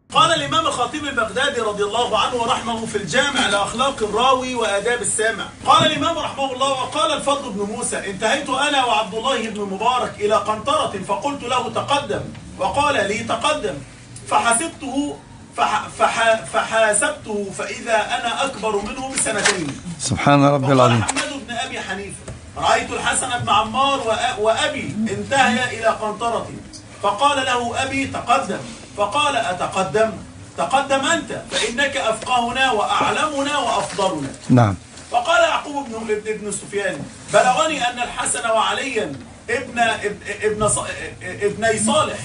قال الإمام الخطيب البغدادي رضي الله عنه ورحمه في الجامع لأخلاق الراوي وآداب السامع، قال الإمام رحمه الله: وقال الفضل بن موسى: انتهيت أنا وعبد الله بن مبارك إلى قنطرة فقلت له تقدم، وقال لي تقدم، فحاسبته فإذا أنا أكبر منه بسنتين. سبحان ربي العظيم. محمد بن أبي حنيفة: رأيت الحسن بن عمار وأبي انتهي إلى قنطرة فقال له أبي تقدم، فقال أتقدم؟ تقدم أنت فإنك أفقهنا وأعلمنا وأفضلنا. نعم. فقال يعقوب ابن سفيان: بلغني أن الحسن وعليا ابني صالح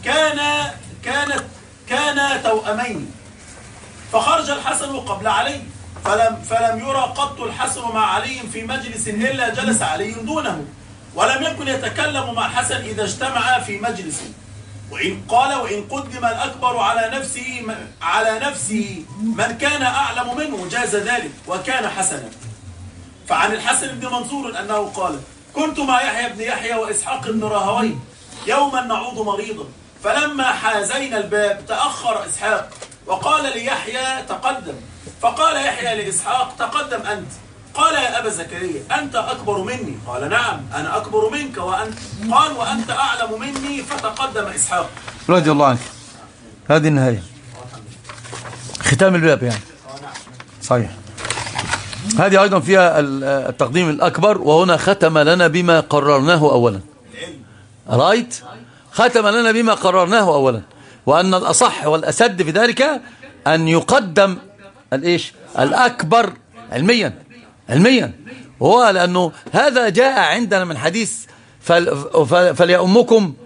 كان توأمين، فخرج الحسن قبل علي، فلم يرى قط الحسن مع علي في مجلس إلا جلس علي دونه، ولم يكن يتكلم مع الحسن إذا اجتمعا في مجلس. وإن قدم الأكبر على نفسه من كان أعلم منه جاز ذلك وكان حسنا. فعن الحسن بن منصور أنه قال: كنت مع يحيى بن يحيى وإسحاق بن راهويه يوما نعود مريضا، فلما حازينا الباب تأخر إسحاق وقال ليحيى تقدم، فقال يحيى لإسحاق تقدم أنت. قال: يا أبا زكريا أنت أكبر مني؟ قال: نعم أنا أكبر منك. قال: وأنت أعلم مني؟ فتقدم إسحاق رضي الله عنك. هذه النهاية، ختام الباب يعني. صحيح. هذه أيضا فيها التقديم الأكبر، وهنا ختم لنا بما قررناه أولا. رايت؟ ختم لنا بما قررناه أولا، وأن الأصح والأسد في ذلك أن يقدم الأكبر علميا، وهو لأنه هذا جاء عندنا من حديث فليؤمكم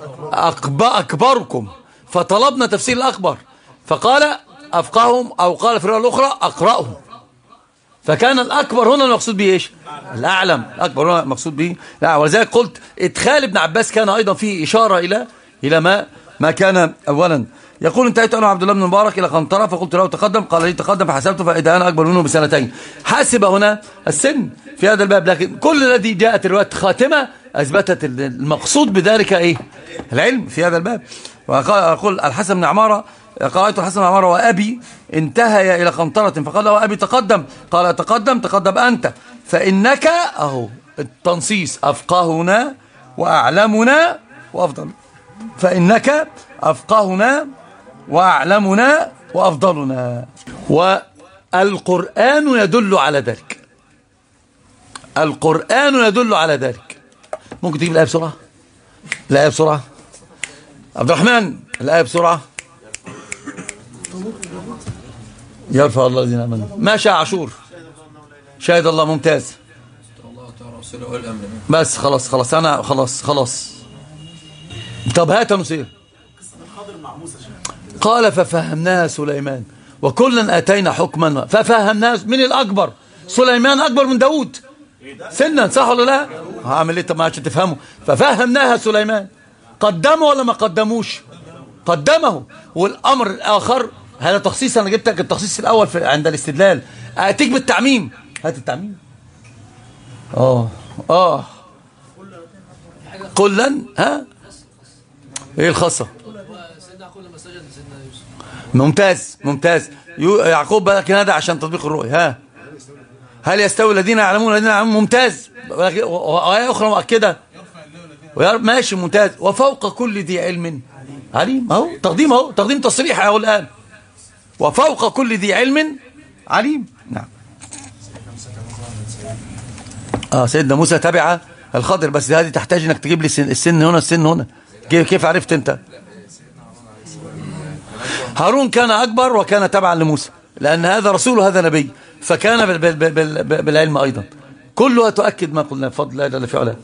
أكبركم، فطلبنا تفسير الأكبر فقال أفقههم، أو قال في الرواية الأخرى أقرأهم، فكان الأكبر هنا المقصود به الأعلم. الأكبر هنا المقصود به الأعلم. ولذلك قلت إدخال ابن عباس كان أيضا فيه إشارة إلى ما كان أولا. يقول: انتهيت أنا وعبد الله بن مبارك إلى قنطرة فقلت له تقدم، قال لي تقدم، فحسبته فإذا أنا أكبر منه بسنتين. حاسب هنا السن في هذا الباب، لكن كل الذي جاءت الرواية خاتمة أثبتت المقصود بذلك العلم في هذا الباب. وأقول الحسن بن عمارة: قرأت الحسن بن عمارة وأبي انتهي إلى قنطرة فقال له أبي تقدم، قال تقدم أنت فإنك التنصيص أفقهنا وأعلمنا وأفضل، فإنك أفقهنا وأعلمنا وأفضلنا. والقرآن يدل على ذلك. القرآن يدل على ذلك. ممكن تجيب الآية بسرعة؟ الآية بسرعة عبد الرحمن، الآية بسرعة. يرفع الله الذين آمنوا. ماشي عاشور. شاهد الله. ممتاز. بس خلاص أنا خلاص. طب هات نصير. قال: ففهمناها سليمان وكلا آتينا حكما. ففهمناها. من الأكبر؟ سليمان أكبر من داود سنا، صح ولا لا؟ هعمل ايه طب عشان تفهموا؟ ففهمناها سليمان. قدمه ولا ما قدموش؟ قدمه. والأمر الآخر هذا تخصيص، أنا جبت لك التخصيص الأول عند الاستدلال. أتيك بالتعميم. هات التعميم. كلا. ايه الخاصة؟ ممتاز. يعقوب بقى هذا عشان تطبيق الرؤية. هل يستوي الذين يعلمون والذين يعلمون؟ ممتاز. وآية أخرى مؤكدة. ماشي ممتاز. وفوق كل ذي علم عليم. تقديم تصريح أهو الآن. وفوق كل ذي علم عليم. نعم. سيدنا موسى تبع الخضر، بس هذه تحتاج انك تجيب لي السن هنا. كيف عرفت انت؟ هارون كان أكبر وكان تبعا لموسى، لأن هذا رسول وهذا نبي، فكان بالعلم أيضا. كلها تؤكد ما قلنا بفضل الله جل في علاه.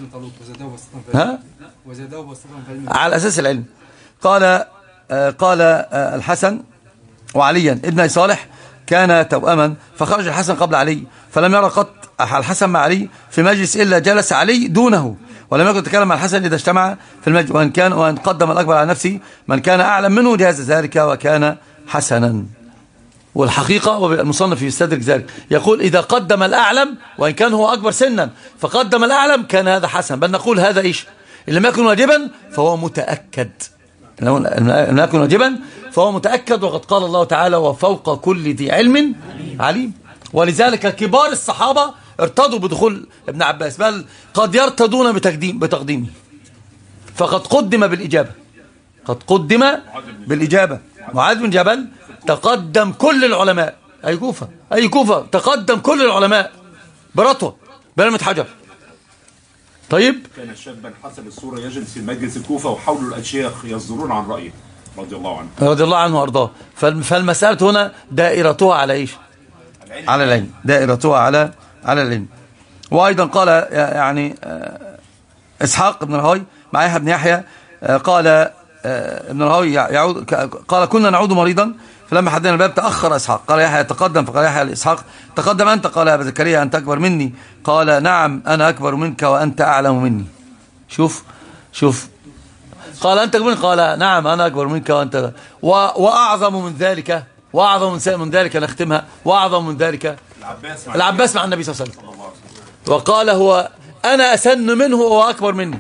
على أساس العلم. قال الحسن وعليا ابن صالح كان توأما، فخرج الحسن قبل علي، فلم يرى قط الحسن مع علي في مجلس إلا جلس علي دونه، ولم يكن يتكلم مع الحسن إذا اجتمع في المجلس، وأن قدم الأكبر على نفسه من كان أعلم منه جاز ذلك وكان حسنا. والحقيقة والمصنف يستدرك ذلك، يقول إذا قدم الأعلم وإن كان هو أكبر سنا فقدم الأعلم كان هذا حسن، بل نقول هذا إن لم يكن واجبا فهو متأكد. لم يكن واجبا فهو متأكد، وقد قال الله تعالى وفوق كل ذي علم عليم. ولذلك كبار الصحابة ارتضوا بدخول ابن عباس، بل قد يرتضون بتقديمه، فقد قدم بالإجابة، قد قدم بالإجابة. معاذ بن جبل تقدم كل العلماء، أي كوفة تقدم كل العلماء برطوة برمة حجر. طيب، كان شابا حسب الصورة يجلس في مجلس الكوفة وحوله الأشياخ يصدرون عن رأيه رضي الله عنه وأرضاه. فالمسألة هنا دائرتها على إيش؟ على العلم، دائرتها على العلم. وأيضا قال يعني إسحاق بن راهويه مع يحيى بن يحيى، قال ابن راهويه يعود، قال كنا نعود مريضا فلما حدنا الباب تأخر إسحاق، قال يحيى تقدم، فقال يحيى لإسحاق تقدم أنت، قال يا أبا زكريا أنت أكبر مني، قال نعم أنا أكبر منك وأنت أعلم مني. شوف قال أنت أكبر مني، قال نعم أنا أكبر منك وأنت، وأعظم من ذلك، من ذلك نختمها، وأعظم من ذلك العباس مع النبي صلى الله عليه وسلم، وقال هو أنا أسن منه وهو أكبر مني،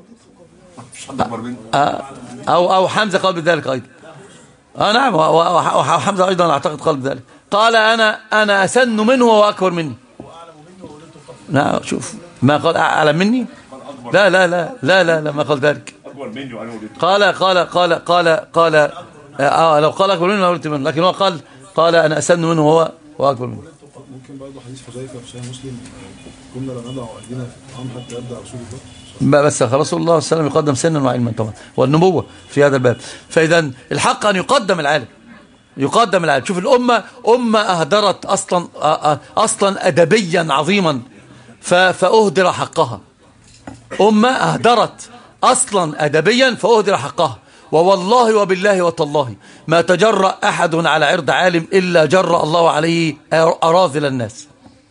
أو حمزة قال بذلك أيضا، نعم، وحمزة أيضا أعتقد قال بذلك، قال أنا أسن منه وهو أكبر مني. نعم، شوف ما قال أعلم مني، لا لا لا لا لا ما قال ذلك، قال لو قال أكبر مني لقلت منه، لكن هو قال أنا أسن منه وهو أكبر مني. ممكن برضه حديث حذيفة في صحيح مسلم، كنا لا نضع أيدينا في الطعام حتى يبدأ رسول الله، بس خلاص رسول الله صلى الله عليه وسلم يقدم سنا وعلما طبعا، والنبوة في هذا الباب. فإذا الحق أن يقدم العالم، شوف الأمة أهدرت أصلا أدبيا عظيما فأهدر حقها، أمة أهدرت أصلا أدبيا فأهدر حقها. ووالله وبالله وتالله ما تجرأ أحد على عرض عالم إلا جرأ الله عليه أراذل الناس.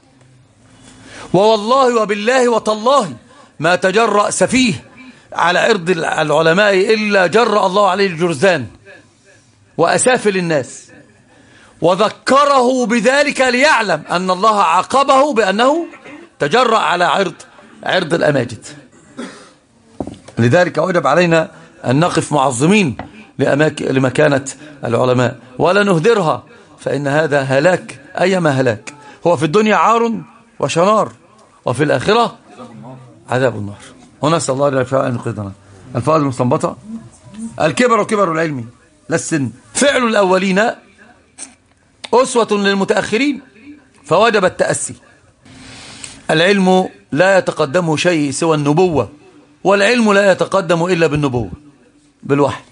ووالله وبالله وتالله ما تجرأ سفيه على عرض العلماء إلا جرأ الله عليه الجرذان وأسافل الناس، وذكره بذلك ليعلم أن الله عاقبه بأنه تجرأ على عرض الأماجد. لذلك وجب علينا أن نقف معظمين لمكانة العلماء ولا نهدرها، فإن هذا هلاك أيما هلاك، هو في الدنيا عار وشنار، وفي الآخرة عذاب النار. ونسأل الله أن يقيدنا. الفوائد المستنبطة: الكبر كبر العلم لا السن، فعل الأولين أسوة للمتأخرين فوجب التأسي. العلم لا يتقدمه شيء سوى النبوة، والعلم لا يتقدم إلا بالنبوة بالوحي.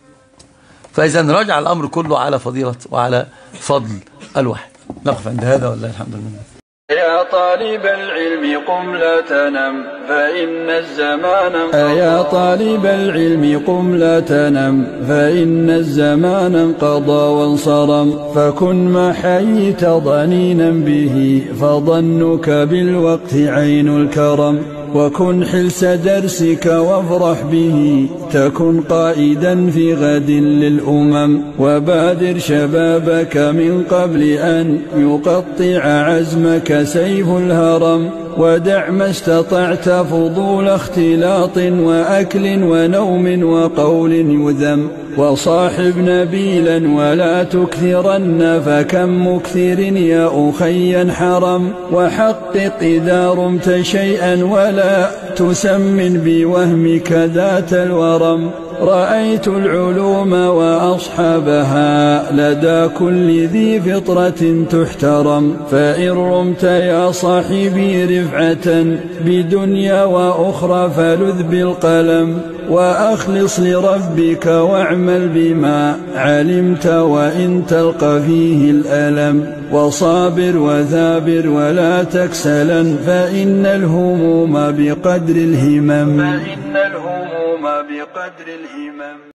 فإذا رجع الأمر كله على فضيلة وعلى فضل الوحي. نقف عند هذا والله الحمد لله. يا طالب العلم قم لا تنم فإن الزمان يا طالب العلم قم لا تنم فإن الزمان انقضى وانصرم، فكن ما حييت ضنينا به فظنك بالوقت عين الكرم، وكن حلس درسك وافرح به تكن قائدا في غد للأمم، وبادر شبابك من قبل أن يقطع عزمك سيف الهرم، ودع ما استطعت فضول اختلاط وأكل ونوم وقول يذم، وصاحب نبيلا ولا تكثرن فكم مكثر يا أخي حرم، وحقق إذا رمت شيئا ولا تسمن بوهمك ذات الورم، رأيت العلوم وأصحابها لدى كل ذي فطرة تحترم، فإن رمت يا صاحبي رفعة بدنيا وأخرى فلذ بالقلم، وأخلص لربك واعمل بما علمت وإن تلقى فيه الألم، وصابر وثابر ولا تكسلا فإن الهموم بقدر الهمم.